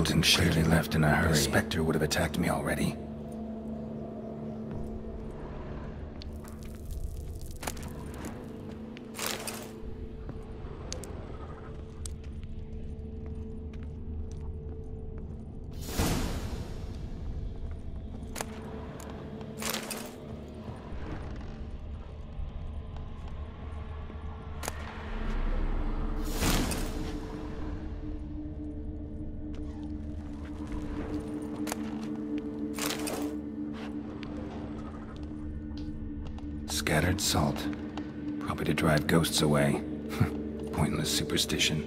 building clearly left in a hurry. The Spectre would have attacked me already. Scattered salt. Probably to drive ghosts away. Pointless superstition.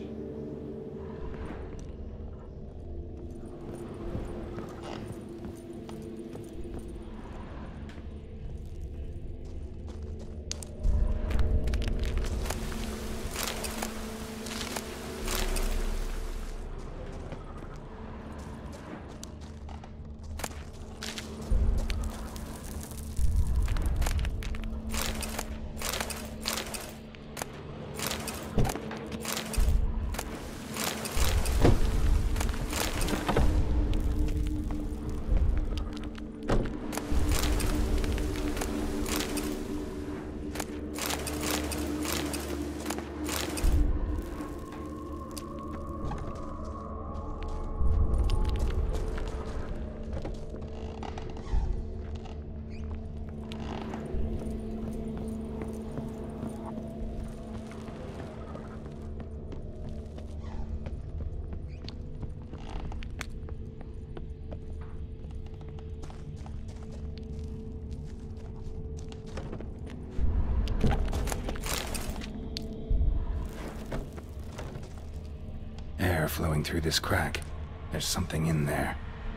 Air flowing through this crack. There's something in there.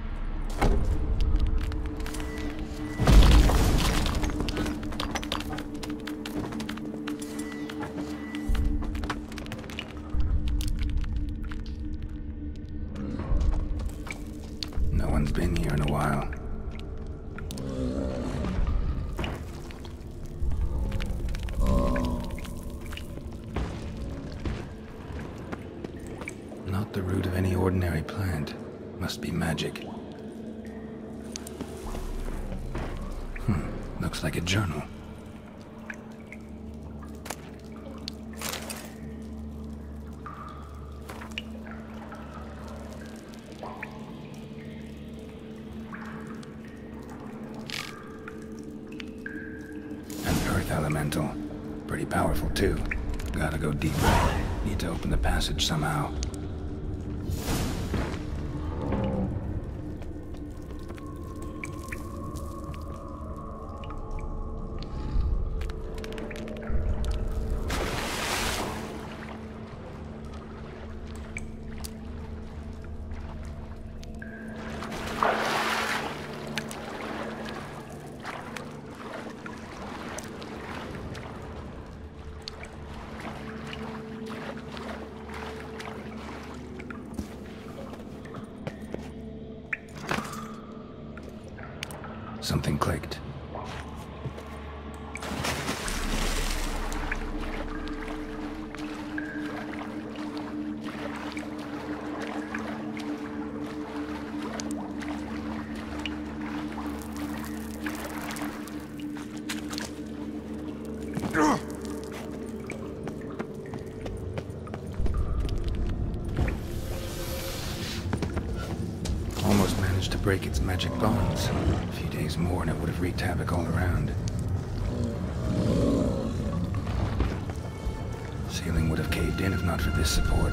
No one's been here in a while. Not the root of any ordinary plant. Must be magic. Looks like a journal. An earth elemental. Pretty powerful too. Gotta go deeper. Need to open the passage somehow. Something clicked. Almost managed to break its magic bonds. A few days more and it would have wreaked havoc all around. Ceiling would have caved in if not for this support.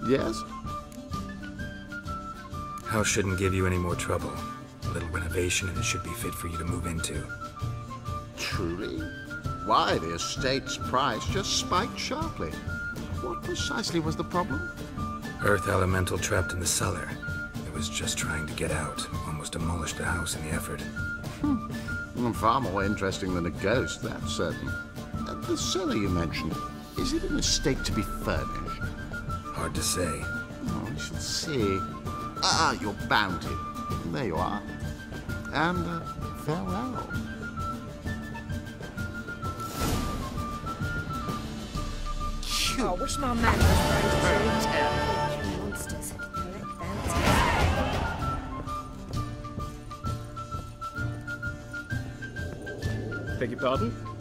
Yes? House shouldn't give you any more trouble. A little renovation and it should be fit for you to move into. Truly? Why, the estate's price just spiked sharply. What precisely was the problem? Earth elemental trapped in the cellar. It was just trying to get out. Almost demolished the house in the effort. Far more interesting than a ghost, that's certain. The cellar you mentioned, is it an estate to be furnished? Hard to say. Oh, we shall see. Ah, your bounty. There you are. And farewell. Oh, I wish my man was around to monsters. Collect bounties. Beg your pardon?